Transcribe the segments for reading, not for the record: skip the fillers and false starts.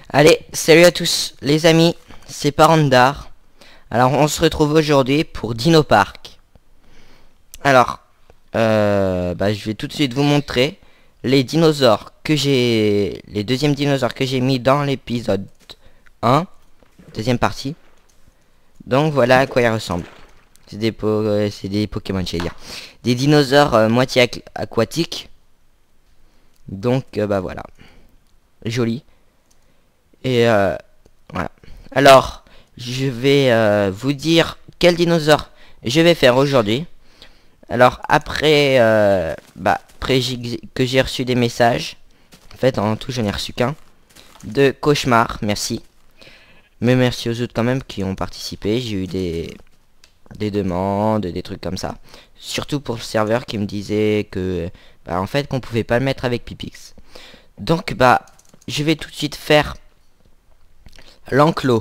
Allez, salut à tous les amis, c'est Parandar. Alors on se retrouve aujourd'hui pour Dino Park. Alors, je vais tout de suite vous montrer les dinosaures que j'ai... Les deuxièmes dinosaures que j'ai mis dans l'épisode 1, deuxième partie. Donc voilà à quoi ils ressemblent. C'est des Pokémon, j'allais dire. Des dinosaures moitié aquatiques. Donc voilà. Joli. Et voilà. Alors, je vais vous dire quel dinosaure je vais faire aujourd'hui. Alors après, que j'ai reçu des messages, en fait en tout je n'ai reçu qu'un, de Cauchemar, merci. Mais merci aux autres quand même qui ont participé. J'ai eu des demandes, des trucs comme ça. Surtout pour le serveur qui me disait que, en fait qu'on pouvait pas le mettre avec Pipix. Donc je vais tout de suite faire l'enclos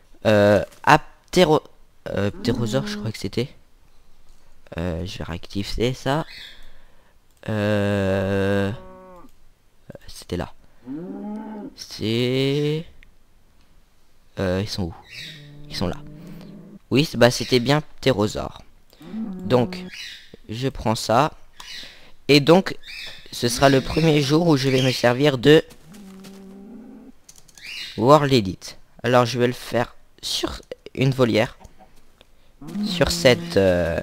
Ptérosaure, je crois que c'était. Je vais réactiver ça. C'était là. C'est... ils sont où? Ils sont là. Oui, c'était bien Ptérosaure. Donc, je prends ça. Et donc, ce sera le premier jour où je vais me servir de World Edit. Alors, je vais le faire sur une volière. Sur cette...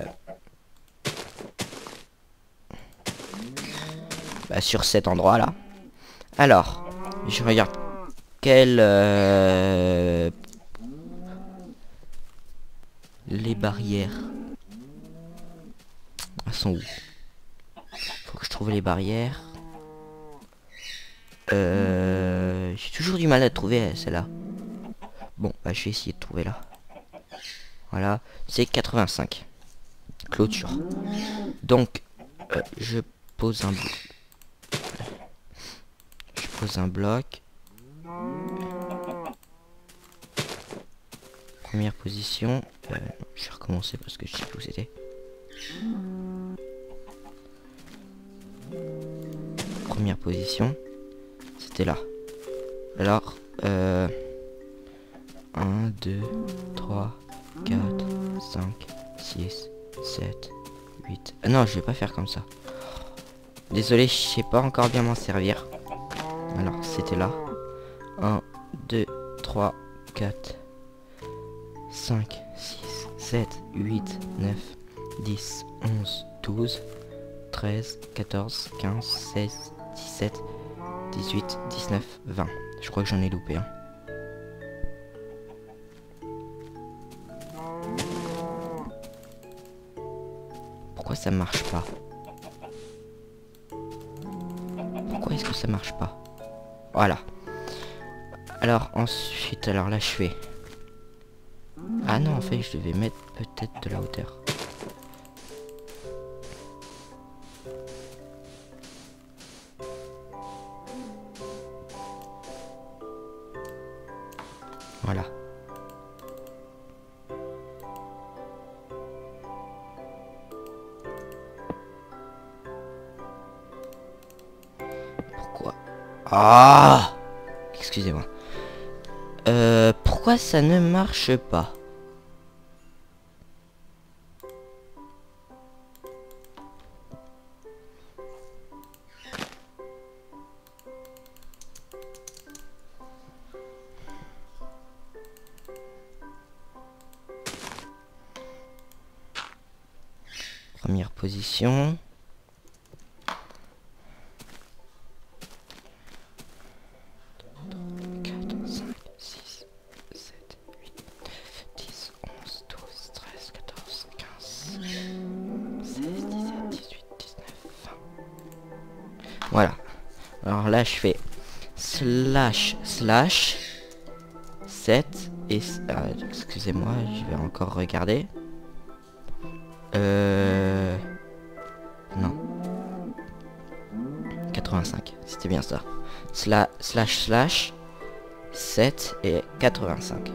sur cet endroit là. Alors, je regarde quel les barrières. Elles sont où? Faut que je trouve les barrières. J'ai toujours du mal à trouver celle-là. Bon, je vais essayer de trouver là. Voilà, c'est 85. Clôture. Donc, je pose un bloc. Je pose un bloc. Première position. Je vais recommencer parce que je sais plus où c'était. Première position. C'était là. Alors, 1, 2, 3, 4, 5, 6, 7, 8. Ah non, je vais pas faire comme ça. Désolé, je sais pas encore bien m'en servir. Alors, c'était là. 1, 2, 3, 4, 5, 6, 7, 8, 9, 10, 11, 12, 13, 14, 15, 16, 17, 18, 19, 20. Je crois que j'en ai loupé un. Pourquoi ça marche pas? Pourquoi est-ce que ça marche pas? Voilà. Alors ensuite, alors là je fais... Ah non, en fait je devais mettre peut-être de la hauteur. Voilà. Pourquoi? Ah! Excusez-moi. Pourquoi ça ne marche pas? Première position. Voilà. Alors là, je fais slash 7 et... excusez-moi, je vais encore regarder. Non. 85, c'était bien ça. Slash 7 et 85.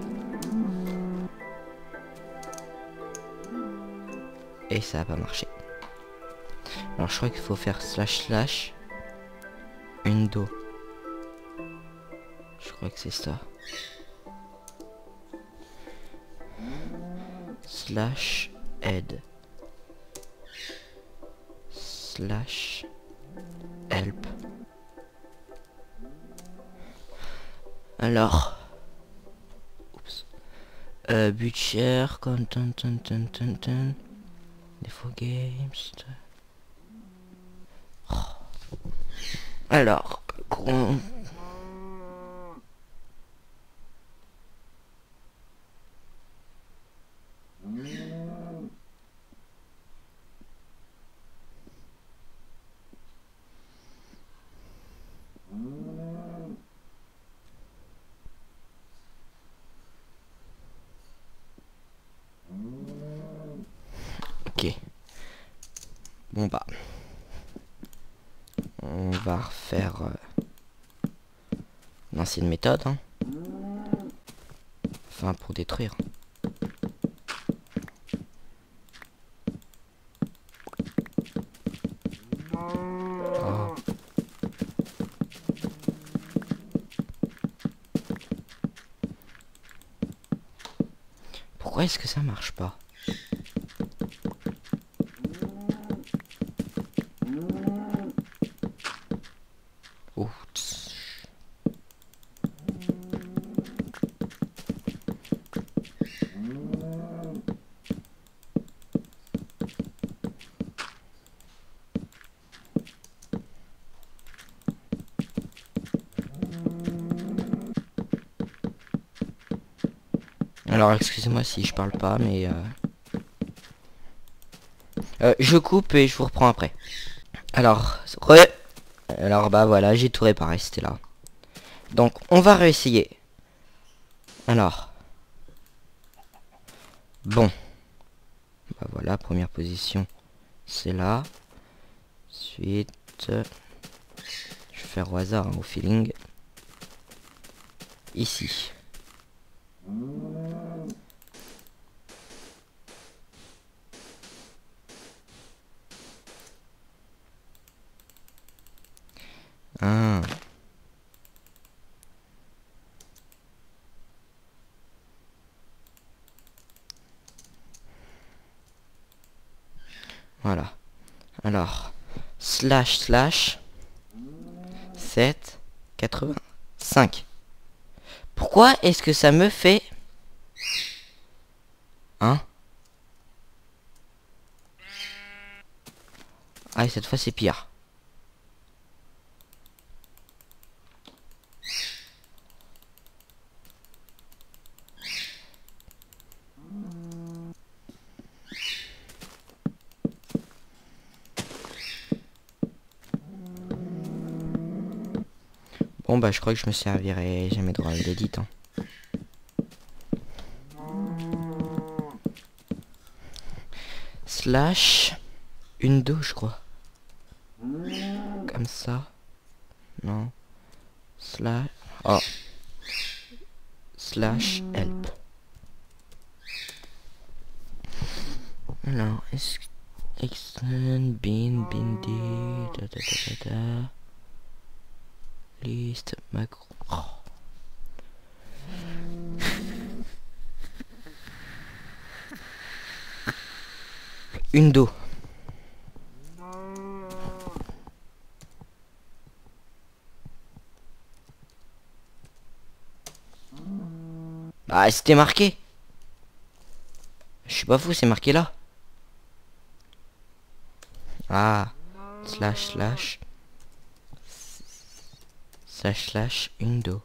Et ça a pas marché. Alors je crois qu'il faut faire slash une do. Je crois que c'est ça. Slash aide. Slash help. Alors. Oups. Budget, content, Defo games. Oh. Alors. Ok. Bon bah. On va refaire l'ancienne méthode. Hein. Enfin pour détruire. Oh. Pourquoi est-ce que ça marche pas? Oups. Alors excusez-moi si je parle pas, mais je coupe et je vous reprends après. Alors, alors bah voilà, j'ai tout réparé, c'était là. Donc on va réessayer. Alors, bon, bah voilà, première position, c'est là. Ensuite, je vais faire au hasard, hein, au feeling. Ici. Ah. Voilà. Alors, slash 7 85. Pourquoi est-ce que ça me fait... Hein? Ah, et cette fois c'est pire. Bon bah je crois que je me servirai jamais de rôle d'édit. Hein. Slash undo je crois. Comme ça. Non. Slash. Oh. Slash help. Alors, est-ce que... Extend, bin, bindi, liste, macro. Oh. Undo. Ah, c'était marqué. Je suis pas fou, c'est marqué là. Ah. Slash undo.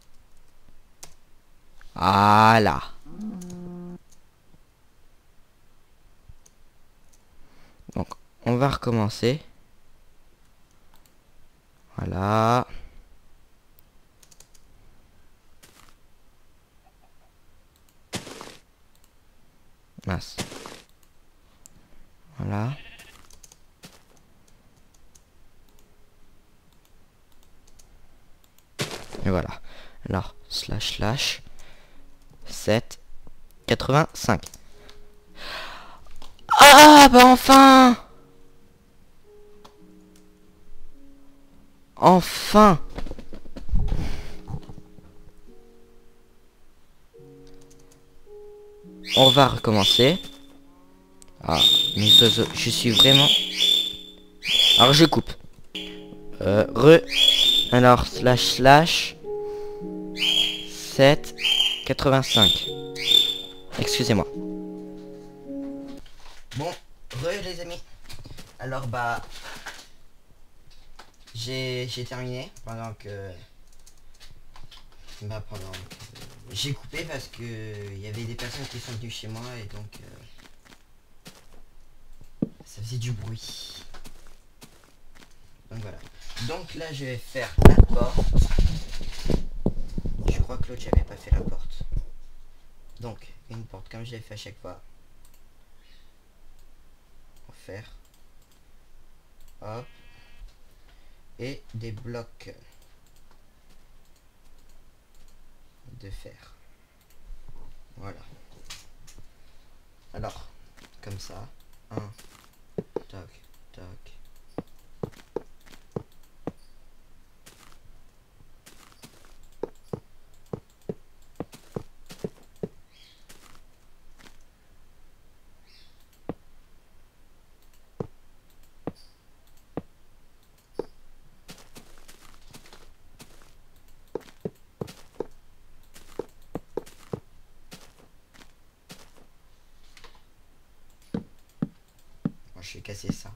Voilà. Donc, on va recommencer. Voilà. Mince. Voilà. Et voilà. Alors, slash 7 85. Ah bah enfin. Enfin. on va recommencer. Ah, mes oiseaux, je suis vraiment... Alors je coupe. Alors, slash 7,85. Excusez-moi. Bon, les amis. Alors bah... J'ai terminé pendant que... Bah pendant que... J'ai coupé parce que il y avait des personnes qui sont venues chez moi et donc... ça faisait du bruit. Donc voilà. Donc là je vais faire la porte. Je crois que l'autre j'avais pas fait la porte. Donc une porte comme je l'ai fait à chaque fois. On va faire. Hop. Et des blocs de fer. Voilà. Alors, comme ça. Un. Toc, toc. Moi, je vais casser ça.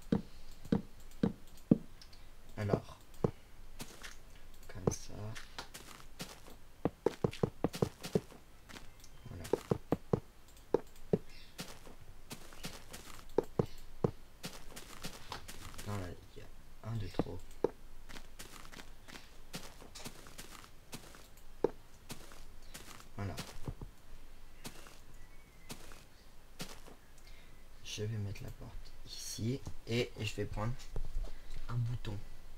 Alors, comme ça. Voilà. Non, là, il y a un de trop. Voilà. Je vais mettre la porte ici et je vais prendre un bouton.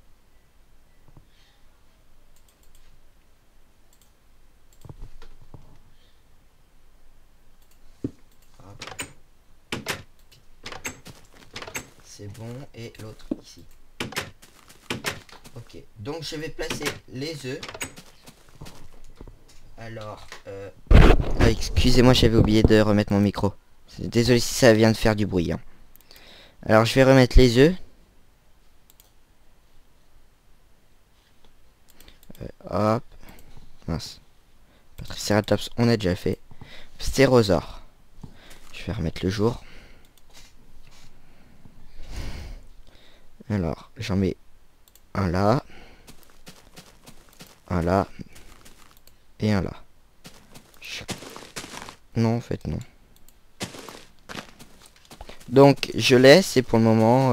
Hop. C'est bon, et l'autre ici. Ok, donc je vais placer les œufs. Alors, ah, excusez-moi, j'avais oublié de remettre mon micro. Désolé si ça vient de faire du bruit. Hein. Alors, je vais remettre les œufs. Hop. Mince. Triceratops, on a déjà fait. Stérosaure. Je vais remettre le jour. Alors, j'en mets un là. Un là. Et un là. Non, en fait, non. Donc, je laisse et pour le moment...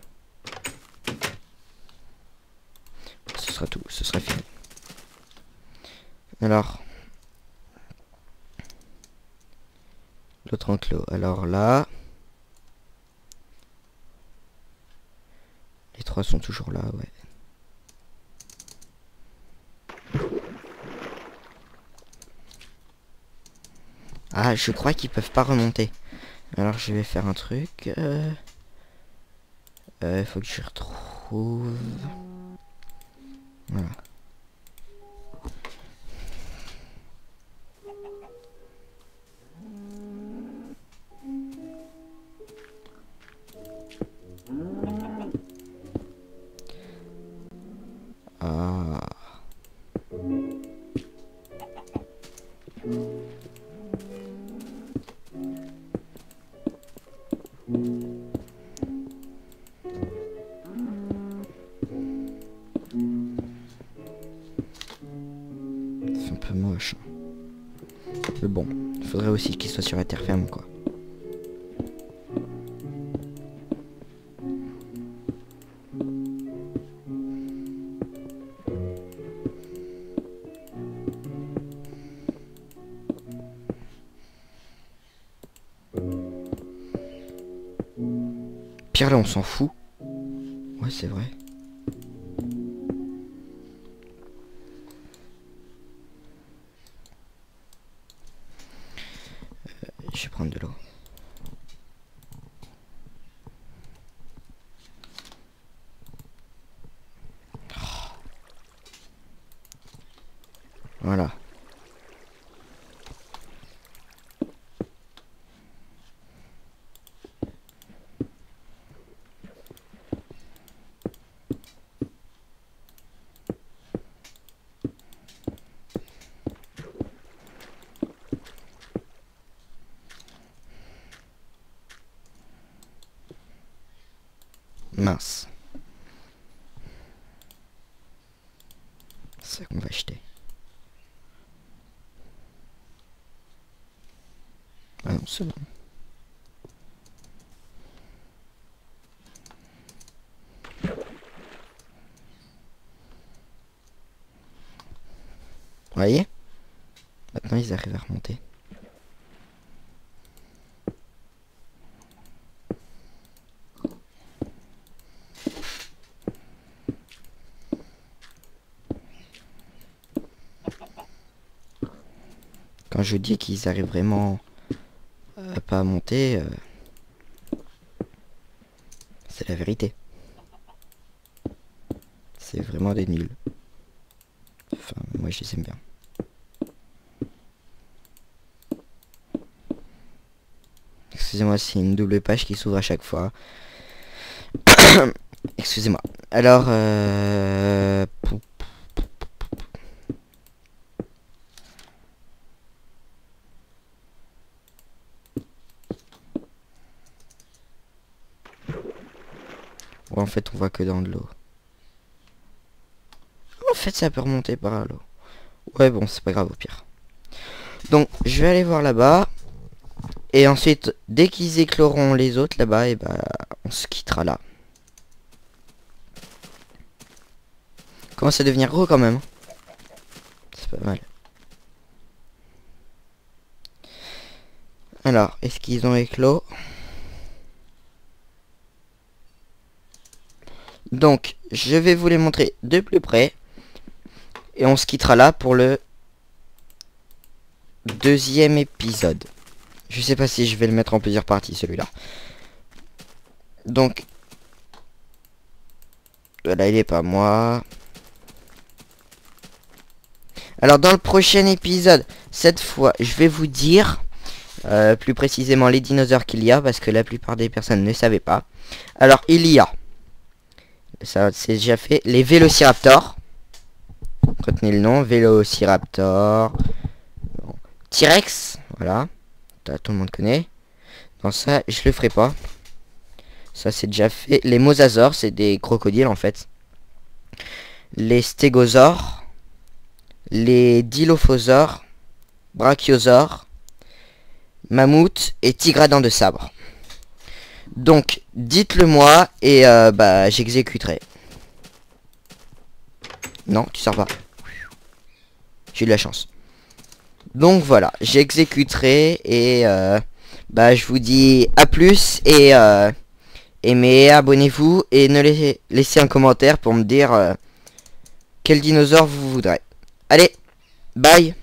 ce sera tout. Ce sera fini. Alors... l'autre enclos. Alors là... les trois sont toujours là, ouais. Ah, je crois qu'ils peuvent pas remonter. Alors je vais faire un truc. Faut que je retrouve. Voilà. Ah. C'est un peu moche. Mais bon, il faudrait aussi qu'il soit sur la terre ferme, quoi. Pierre là on s'en fout. Ouais c'est vrai. Je vais prendre de l'eau. Voilà. Mince. C'est ça qu'on va acheter. Ah non, c'est bon. Vous voyez? Maintenant ils arrivent à remonter. Quand je dis qu'ils arrivent vraiment pas à monter, c'est la vérité. C'est vraiment des nuls. Enfin, moi je les aime bien. Excusez-moi, c'est une double page qui s'ouvre à chaque fois. Excusez-moi. Alors, ouais, en fait, on voit que dans de l'eau. En fait, ça peut remonter par l'eau. Ouais, bon, c'est pas grave au pire. Donc, je vais aller voir là-bas. Et ensuite, dès qu'ils écloront les autres là-bas, et bah, on se quittera là. Commence à devenir gros quand même. C'est pas mal. Alors, est-ce qu'ils ont éclos? Donc, je vais vous les montrer de plus près. Et on se quittera là pour le deuxième épisode. Je sais pas si je vais le mettre en plusieurs parties, celui-là. Donc, voilà, il est pas moi. Alors, dans le prochain épisode, cette fois, je vais vous dire plus précisément les dinosaures qu'il y a, parce que la plupart des personnes ne savaient pas. Alors, il y a, ça c'est déjà fait, les vélociraptors. Retenez le nom, vélociraptor. T-Rex, voilà. Tout le monde connaît. Dans ça, je le ferai pas. Ça, c'est déjà fait. Les mosasaures, c'est des crocodiles, en fait. Les stégosaures. Les dilophosaures. Brachiosaures. Mammouth et tigre à dents de sabre. Donc, dites-le moi et bah, j'exécuterai. Non, tu sors pas. J'ai eu de la chance. Donc voilà, j'exécuterai et bah je vous dis à plus et aimez, abonnez-vous et ne laissez un commentaire pour me dire quel dinosaure vous voudrez. Allez, bye.